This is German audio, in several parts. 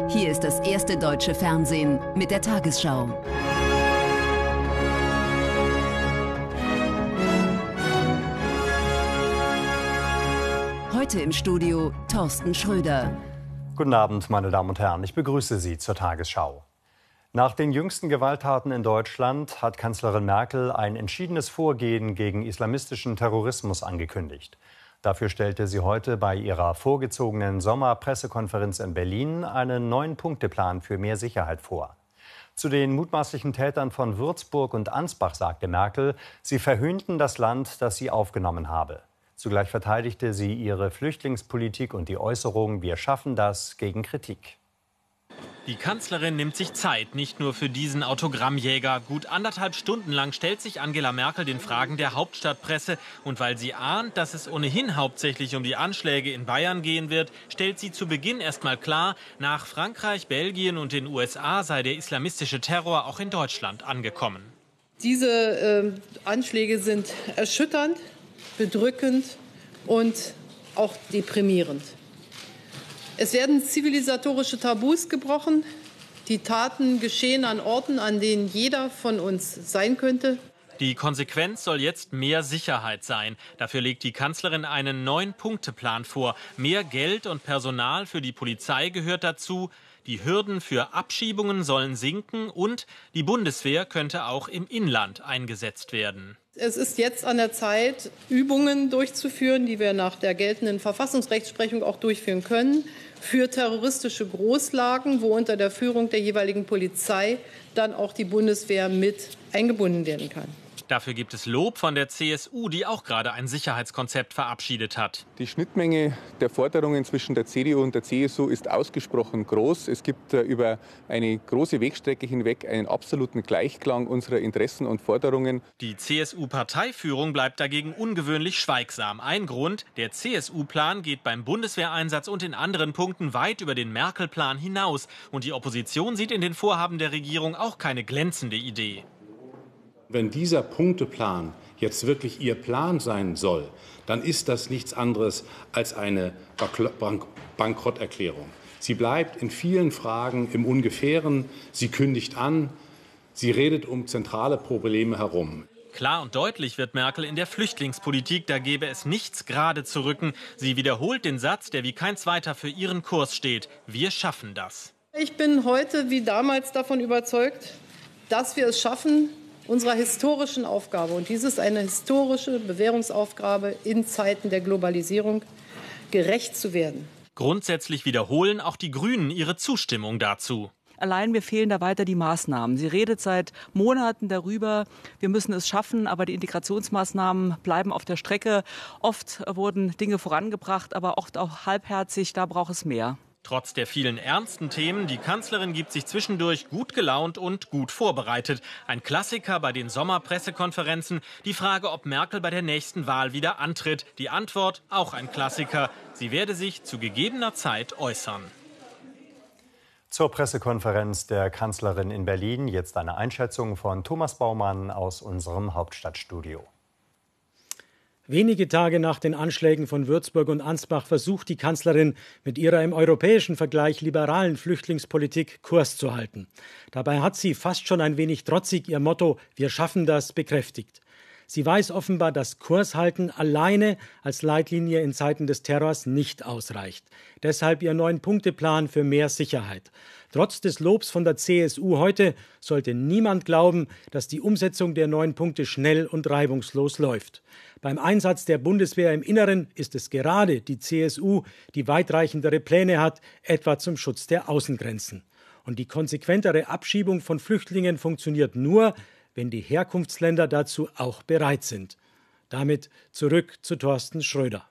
Hier ist das erste deutsche Fernsehen mit der Tagesschau. Heute im Studio Thorsten Schröder. Guten Abend, meine Damen und Herren. Ich begrüße Sie zur Tagesschau. Nach den jüngsten Gewalttaten in Deutschland hat Kanzlerin Merkel ein entschiedenes Vorgehen gegen islamistischen Terrorismus angekündigt. Dafür stellte sie heute bei ihrer vorgezogenen Sommerpressekonferenz in Berlin einen 9-Punkte-Plan für mehr Sicherheit vor. Zu den mutmaßlichen Tätern von Würzburg und Ansbach sagte Merkel, sie verhöhnten das Land, das sie aufgenommen habe. Zugleich verteidigte sie ihre Flüchtlingspolitik und die Äußerung, wir schaffen das, gegen Kritik. Die Kanzlerin nimmt sich Zeit, nicht nur für diesen Autogrammjäger. Gut 1,5 Stunden lang stellt sich Angela Merkel den Fragen der Hauptstadtpresse. Und weil sie ahnt, dass es ohnehin hauptsächlich um die Anschläge in Bayern gehen wird, stellt sie zu Beginn erstmal klar, nach Frankreich, Belgien und den USA sei der islamistische Terror auch in Deutschland angekommen. Diese Anschläge sind erschütternd, bedrückend und auch deprimierend. Es werden zivilisatorische Tabus gebrochen. Die Taten geschehen an Orten, an denen jeder von uns sein könnte. Die Konsequenz soll jetzt mehr Sicherheit sein. Dafür legt die Kanzlerin einen 9-Punkte-Plan vor. Mehr Geld und Personal für die Polizei gehört dazu. Die Hürden für Abschiebungen sollen sinken und die Bundeswehr könnte auch im Inland eingesetzt werden. Es ist jetzt an der Zeit, Übungen durchzuführen, die wir nach der geltenden Verfassungsrechtsprechung auch durchführen können, für terroristische Großlagen, wo unter der Führung der jeweiligen Polizei dann auch die Bundeswehr mit eingebunden werden kann. Dafür gibt es Lob von der CSU, die auch gerade ein Sicherheitskonzept verabschiedet hat. Die Schnittmenge der Forderungen zwischen der CDU und der CSU ist ausgesprochen groß. Es gibt über eine große Wegstrecke hinweg einen absoluten Gleichklang unserer Interessen und Forderungen. Die CSU-Parteiführung bleibt dagegen ungewöhnlich schweigsam. Ein Grund, der CSU-Plan geht beim Bundeswehreinsatz und in anderen Punkten weit über den Merkel-Plan hinaus. Und die Opposition sieht in den Vorhaben der Regierung auch keine glänzende Idee. Wenn dieser Punkteplan jetzt wirklich Ihr Plan sein soll, dann ist das nichts anderes als eine Bankrotterklärung. Sie bleibt in vielen Fragen im Ungefähren, sie kündigt an, sie redet um zentrale Probleme herum. Klar und deutlich wird Merkel in der Flüchtlingspolitik, da gäbe es nichts gerade zu rücken. Sie wiederholt den Satz, der wie kein zweiter für ihren Kurs steht. Wir schaffen das. Ich bin heute wie damals davon überzeugt, dass wir es schaffen, unserer historischen Aufgabe, und dies ist eine historische Bewährungsaufgabe in Zeiten der Globalisierung, gerecht zu werden. Grundsätzlich wiederholen auch die Grünen ihre Zustimmung dazu. Allein mir fehlen da weiter die Maßnahmen. Sie redet seit Monaten darüber, wir müssen es schaffen, aber die Integrationsmaßnahmen bleiben auf der Strecke. Oft wurden Dinge vorangebracht, aber oft auch halbherzig, da braucht es mehr. Trotz der vielen ernsten Themen, die Kanzlerin gibt sich zwischendurch gut gelaunt und gut vorbereitet. Ein Klassiker bei den Sommerpressekonferenzen. Die Frage, ob Merkel bei der nächsten Wahl wieder antritt. Die Antwort, auch ein Klassiker. Sie werde sich zu gegebener Zeit äußern. Zur Pressekonferenz der Kanzlerin in Berlin jetzt eine Einschätzung von Thomas Baumann aus unserem Hauptstadtstudio. Wenige Tage nach den Anschlägen von Würzburg und Ansbach versucht die Kanzlerin mit ihrer im europäischen Vergleich liberalen Flüchtlingspolitik Kurs zu halten. Dabei hat sie fast schon ein wenig trotzig ihr Motto „Wir schaffen das“ bekräftigt. Sie weiß offenbar, dass Kurshalten alleine als Leitlinie in Zeiten des Terrors nicht ausreicht. Deshalb ihr 9-Punkte-Plan für mehr Sicherheit. Trotz des Lobs von der CSU heute sollte niemand glauben, dass die Umsetzung der 9 Punkte schnell und reibungslos läuft. Beim Einsatz der Bundeswehr im Inneren ist es gerade die CSU, die weitreichendere Pläne hat, etwa zum Schutz der Außengrenzen. Und die konsequentere Abschiebung von Flüchtlingen funktioniert nur, wenn die Herkunftsländer dazu auch bereit sind. Damit zurück zu Thorsten Schröder.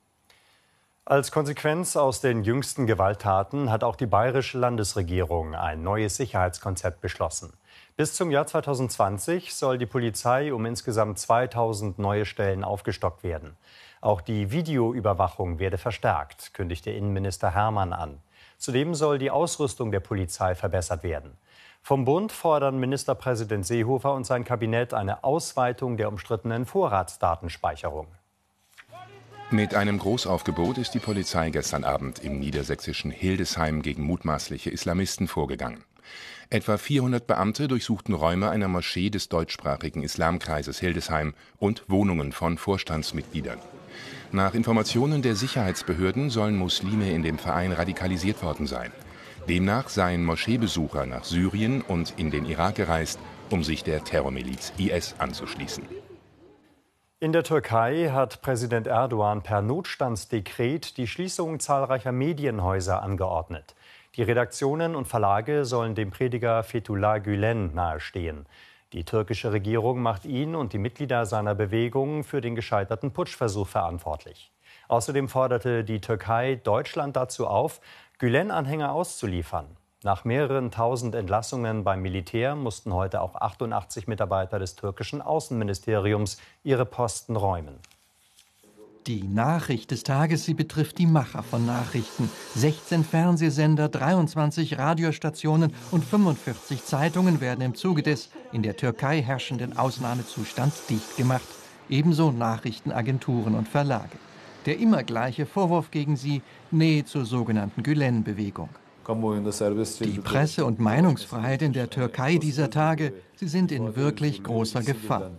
Als Konsequenz aus den jüngsten Gewalttaten hat auch die bayerische Landesregierung ein neues Sicherheitskonzept beschlossen. Bis zum Jahr 2020 soll die Polizei um insgesamt 2000 neue Stellen aufgestockt werden. Auch die Videoüberwachung werde verstärkt, kündigte Innenminister Hermann an. Zudem soll die Ausrüstung der Polizei verbessert werden. Vom Bund fordern Ministerpräsident Seehofer und sein Kabinett eine Ausweitung der umstrittenen Vorratsdatenspeicherung. Mit einem Großaufgebot ist die Polizei gestern Abend im niedersächsischen Hildesheim gegen mutmaßliche Islamisten vorgegangen. Etwa 400 Beamte durchsuchten Räume einer Moschee des deutschsprachigen Islamkreises Hildesheim und Wohnungen von Vorstandsmitgliedern. Nach Informationen der Sicherheitsbehörden sollen Muslime in dem Verein radikalisiert worden sein. Demnach seien Moscheebesucher nach Syrien und in den Irak gereist, um sich der Terrormiliz IS anzuschließen. In der Türkei hat Präsident Erdogan per Notstandsdekret die Schließung zahlreicher Medienhäuser angeordnet. Die Redaktionen und Verlage sollen dem Prediger Fethullah Gülen nahestehen. Die türkische Regierung macht ihn und die Mitglieder seiner Bewegung für den gescheiterten Putschversuch verantwortlich. Außerdem forderte die Türkei Deutschland dazu auf, Gülen-Anhänger auszuliefern. Nach mehreren tausend Entlassungen beim Militär mussten heute auch 88 Mitarbeiter des türkischen Außenministeriums ihre Posten räumen. Die Nachricht des Tages, sie betrifft die Macher von Nachrichten. 16 Fernsehsender, 23 Radiostationen und 45 Zeitungen werden im Zuge des in der Türkei herrschenden Ausnahmezustands dicht gemacht. Ebenso Nachrichtenagenturen und Verlage. Der immer gleiche Vorwurf gegen sie, Nähe zur sogenannten Gülen-Bewegung. Die Presse- und Meinungsfreiheit in der Türkei dieser Tage, sie sind in wirklich großer Gefahr.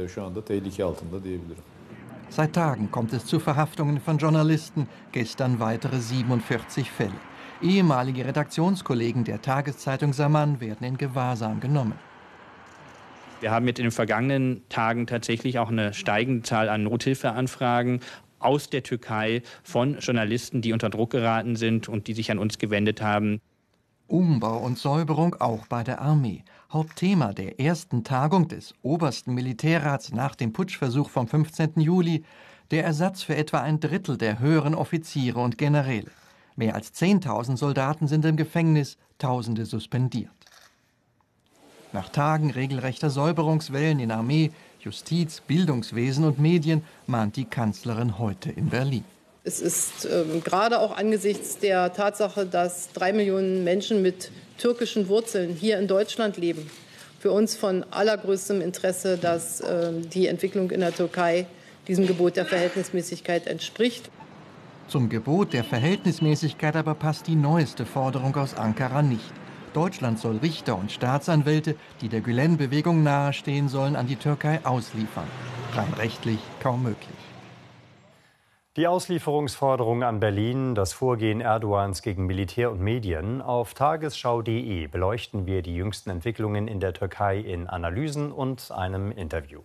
Seit Tagen kommt es zu Verhaftungen von Journalisten, gestern weitere 47 Fälle. Ehemalige Redaktionskollegen der Tageszeitung Zaman werden in Gewahrsam genommen. Wir haben jetzt in den vergangenen Tagen tatsächlich auch eine steigende Zahl an Nothilfeanfragen aus der Türkei von Journalisten, die unter Druck geraten sind und die sich an uns gewendet haben. Umbau und Säuberung auch bei der Armee. Hauptthema der ersten Tagung des obersten Militärrats nach dem Putschversuch vom 15. Juli, der Ersatz für etwa ein Drittel der höheren Offiziere und Generäle. Mehr als 10.000 Soldaten sind im Gefängnis, Tausende suspendiert. Nach Tagen regelrechter Säuberungswellen in Armee, Justiz, Bildungswesen und Medien mahnt die Kanzlerin heute in Berlin. Es ist gerade auch angesichts der Tatsache, dass 3 Millionen Menschen mit türkischen Wurzeln hier in Deutschland leben, für uns von allergrößtem Interesse, dass die Entwicklung in der Türkei diesem Gebot der Verhältnismäßigkeit entspricht. Zum Gebot der Verhältnismäßigkeit aber passt die neueste Forderung aus Ankara nicht. Deutschland soll Richter und Staatsanwälte, die der Gülen-Bewegung nahestehen sollen, an die Türkei ausliefern. Rein rechtlich kaum möglich. Die Auslieferungsforderung an Berlin, das Vorgehen Erdogans gegen Militär und Medien. Auf tagesschau.de beleuchten wir die jüngsten Entwicklungen in der Türkei in Analysen und einem Interview.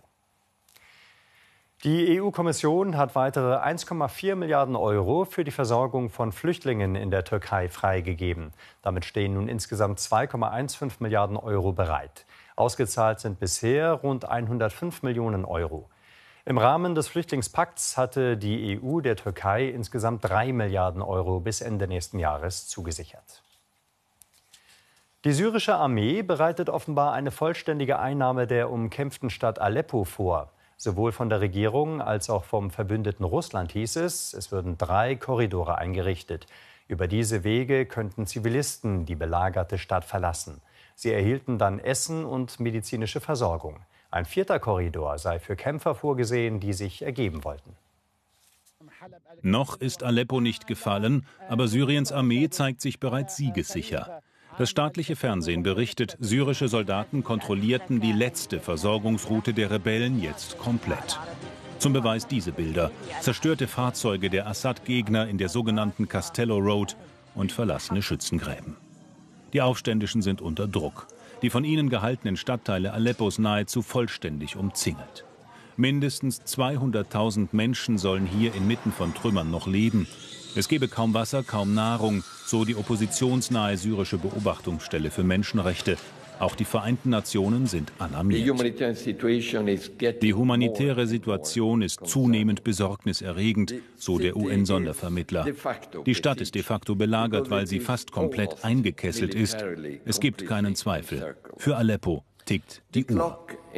Die EU-Kommission hat weitere 1,4 Milliarden Euro für die Versorgung von Flüchtlingen in der Türkei freigegeben. Damit stehen nun insgesamt 2,15 Milliarden Euro bereit. Ausgezahlt sind bisher rund 105 Millionen Euro. Im Rahmen des Flüchtlingspakts hatte die EU der Türkei insgesamt 3 Milliarden Euro bis Ende nächsten Jahres zugesichert. Die syrische Armee bereitet offenbar eine vollständige Einnahme der umkämpften Stadt Aleppo vor. Sowohl von der Regierung als auch vom Verbündeten Russland hieß es würden 3 Korridore eingerichtet. Über diese Wege könnten Zivilisten die belagerte Stadt verlassen. Sie erhielten dann Essen und medizinische Versorgung. Ein 4. Korridor sei für Kämpfer vorgesehen, die sich ergeben wollten. Noch ist Aleppo nicht gefallen, aber Syriens Armee zeigt sich bereits siegessicher. Das staatliche Fernsehen berichtet, syrische Soldaten kontrollierten die letzte Versorgungsroute der Rebellen jetzt komplett. Zum Beweis diese Bilder: zerstörte Fahrzeuge der Assad-Gegner in der sogenannten Castello Road und verlassene Schützengräben. Die Aufständischen sind unter Druck. Die von ihnen gehaltenen Stadtteile Aleppos nahezu vollständig umzingelt. Mindestens 200.000 Menschen sollen hier inmitten von Trümmern noch leben. Es gebe kaum Wasser, kaum Nahrung, so die oppositionsnahe syrische Beobachtungsstelle für Menschenrechte. Auch die Vereinten Nationen sind alarmiert. Die humanitäre Situation ist zunehmend besorgniserregend, so der UN-Sondervermittler. Die Stadt ist de facto belagert, weil sie fast komplett eingekesselt ist. Es gibt keinen Zweifel. Für Aleppo tickt die Uhr.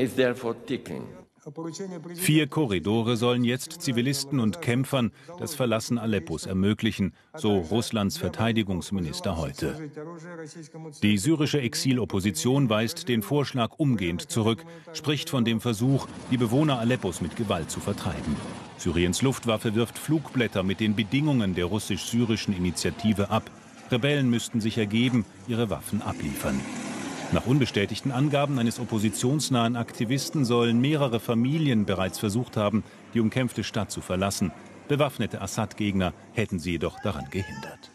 4 Korridore sollen jetzt Zivilisten und Kämpfern das Verlassen Aleppos ermöglichen, so Russlands Verteidigungsminister heute. Die syrische Exilopposition weist den Vorschlag umgehend zurück, spricht von dem Versuch, die Bewohner Aleppos mit Gewalt zu vertreiben. Syriens Luftwaffe wirft Flugblätter mit den Bedingungen der russisch-syrischen Initiative ab. Rebellen müssten sich ergeben, ihre Waffen abliefern. Nach unbestätigten Angaben eines oppositionsnahen Aktivisten sollen mehrere Familien bereits versucht haben, die umkämpfte Stadt zu verlassen. Bewaffnete Assad-Gegner hätten sie jedoch daran gehindert.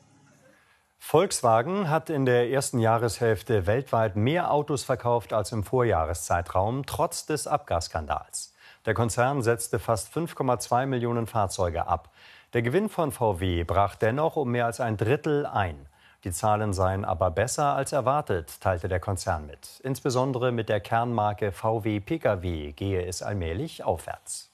Volkswagen hat in der ersten Jahreshälfte weltweit mehr Autos verkauft als im Vorjahreszeitraum, trotz des Abgasskandals. Der Konzern setzte fast 5,2 Millionen Fahrzeuge ab. Der Gewinn von VW brach dennoch um mehr als ein Drittel ein. Die Zahlen seien aber besser als erwartet, teilte der Konzern mit. Insbesondere mit der Kernmarke VW Pkw gehe es allmählich aufwärts.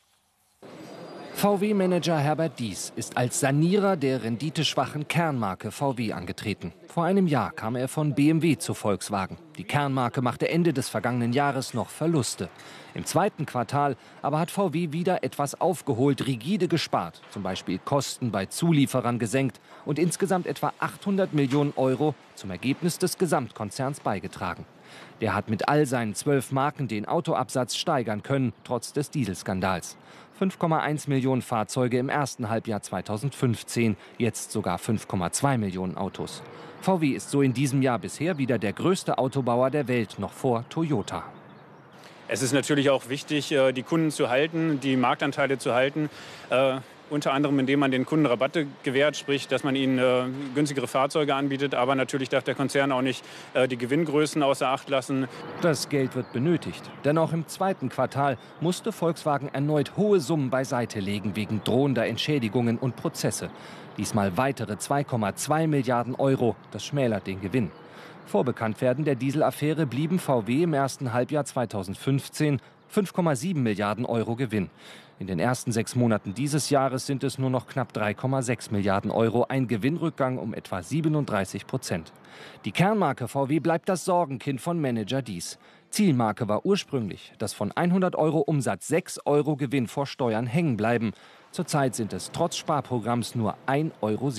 VW-Manager Herbert Diess ist als Sanierer der renditeschwachen Kernmarke VW angetreten. Vor einem Jahr kam er von BMW zu Volkswagen. Die Kernmarke machte Ende des vergangenen Jahres noch Verluste. Im zweiten Quartal aber hat VW wieder etwas aufgeholt, rigide gespart, zum Beispiel Kosten bei Zulieferern gesenkt und insgesamt etwa 800 Millionen Euro zum Ergebnis des Gesamtkonzerns beigetragen. Der hat mit all seinen 12 Marken den Autoabsatz steigern können, trotz des Dieselskandals. 5,1 Millionen Fahrzeuge im ersten Halbjahr 2015, jetzt sogar 5,2 Millionen Autos. VW ist so in diesem Jahr bisher wieder der größte Autobauer der Welt, noch vor Toyota. Es ist natürlich auch wichtig, die Kunden zu halten, die Marktanteile zu halten. Unter anderem, indem man den Kunden Rabatte gewährt, sprich, dass man ihnen günstigere Fahrzeuge anbietet. Aber natürlich darf der Konzern auch nicht die Gewinngrößen außer Acht lassen. Das Geld wird benötigt. Denn auch im zweiten Quartal musste Volkswagen erneut hohe Summen beiseite legen wegen drohender Entschädigungen und Prozesse. Diesmal weitere 2,2 Milliarden Euro. Das schmälert den Gewinn. Vor Bekanntwerden der Dieselaffäre blieben VW im ersten Halbjahr 2015 5,7 Milliarden Euro Gewinn. In den ersten 6 Monaten dieses Jahres sind es nur noch knapp 3,6 Milliarden Euro, ein Gewinnrückgang um etwa 37%. Die Kernmarke VW bleibt das Sorgenkind von Manager Diess. Zielmarke war ursprünglich, dass von 100 Euro Umsatz 6 Euro Gewinn vor Steuern hängen bleiben. Zurzeit sind es trotz Sparprogramms nur 1,70 Euro.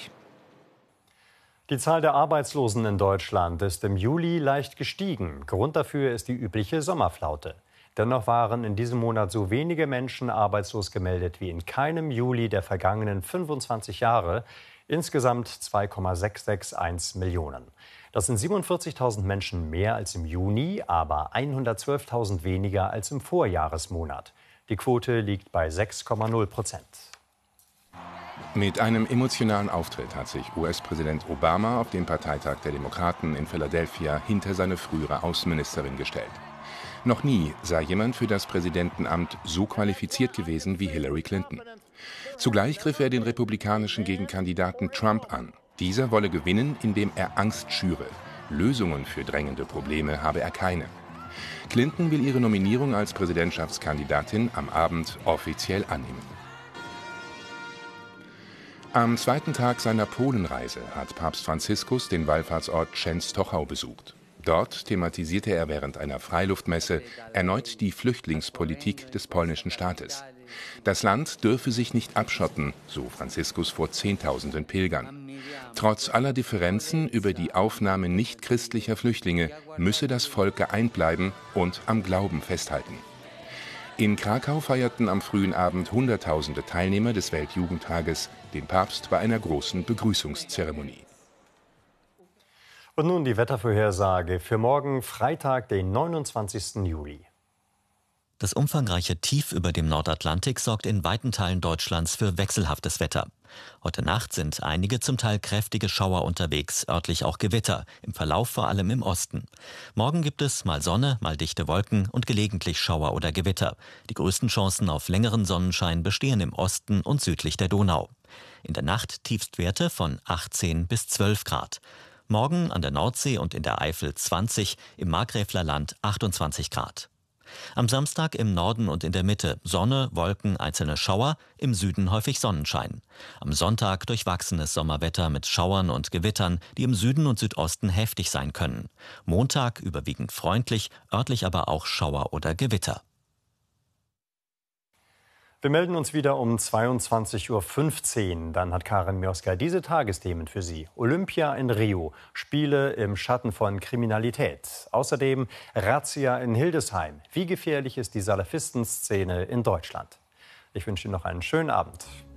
Die Zahl der Arbeitslosen in Deutschland ist im Juli leicht gestiegen. Grund dafür ist die übliche Sommerflaute. Dennoch waren in diesem Monat so wenige Menschen arbeitslos gemeldet wie in keinem Juli der vergangenen 25 Jahre. Insgesamt 2,661 Millionen. Das sind 47.000 Menschen mehr als im Juni, aber 112.000 weniger als im Vorjahresmonat. Die Quote liegt bei 6,0%. Mit einem emotionalen Auftritt hat sich US-Präsident Obama auf dem Parteitag der Demokraten in Philadelphia hinter seine frühere Außenministerin gestellt. Noch nie sei jemand für das Präsidentenamt so qualifiziert gewesen wie Hillary Clinton. Zugleich griff er den republikanischen Gegenkandidaten Trump an. Dieser wolle gewinnen, indem er Angst schüre. Lösungen für drängende Probleme habe er keine. Clinton will ihre Nominierung als Präsidentschaftskandidatin am Abend offiziell annehmen. Am zweiten Tag seiner Polenreise hat Papst Franziskus den Wallfahrtsort Częstochow besucht. Dort thematisierte er während einer Freiluftmesse erneut die Flüchtlingspolitik des polnischen Staates. Das Land dürfe sich nicht abschotten, so Franziskus vor Zehntausenden Pilgern. Trotz aller Differenzen über die Aufnahme nichtchristlicher Flüchtlinge müsse das Volk geeint bleiben und am Glauben festhalten. In Krakau feierten am frühen Abend Hunderttausende Teilnehmer des Weltjugendtages den Papst bei einer großen Begrüßungszeremonie. Und nun die Wettervorhersage für morgen Freitag, den 29. Juli. Das umfangreiche Tief über dem Nordatlantik sorgt in weiten Teilen Deutschlands für wechselhaftes Wetter. Heute Nacht sind einige zum Teil kräftige Schauer unterwegs, örtlich auch Gewitter, im Verlauf vor allem im Osten. Morgen gibt es mal Sonne, mal dichte Wolken und gelegentlich Schauer oder Gewitter. Die größten Chancen auf längeren Sonnenschein bestehen im Osten und südlich der Donau. In der Nacht Tiefstwerte von 18 bis 12 Grad. Morgen an der Nordsee und in der Eifel 20, im Markgräflerland 28 Grad. Am Samstag im Norden und in der Mitte Sonne, Wolken, einzelne Schauer, im Süden häufig Sonnenschein. Am Sonntag durchwachsenes Sommerwetter mit Schauern und Gewittern, die im Süden und Südosten heftig sein können. Montag überwiegend freundlich, örtlich aber auch Schauer oder Gewitter. Wir melden uns wieder um 22:15 Uhr. Dann hat Karin Mioska diese Tagesthemen für Sie. Olympia in Rio, Spiele im Schatten von Kriminalität. Außerdem Razzia in Hildesheim. Wie gefährlich ist die Salafistenszene in Deutschland? Ich wünsche Ihnen noch einen schönen Abend.